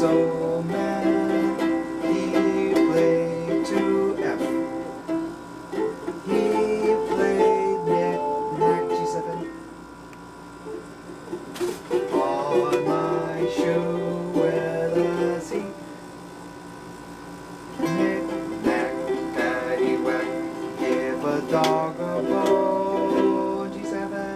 old man, he played to F. He played knick-knack G7. On my shoe with a C. Knick-knack, paddywhack, give a dog a bone G7.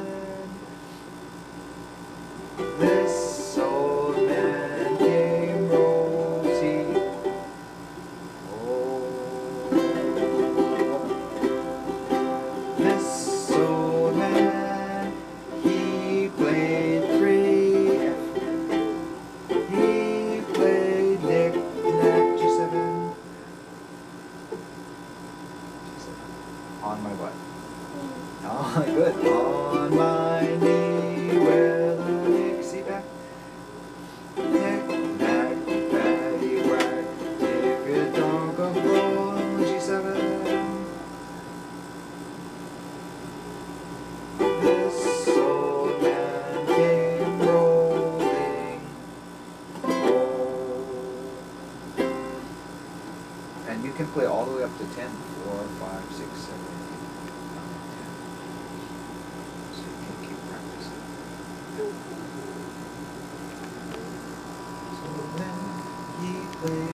This old man came rosy. Oh, this old man, he played 3F. He played knick-knack G7. On my what? Oh, good. On my knee with a Dixie back. Knick-knack, paddywhack, give your dog a bone G7. This old man came rolling home. And you can play all the way up to 10. 4, 5, 6, 7, 8, 9, 10. So you can keep practicing. So then he played.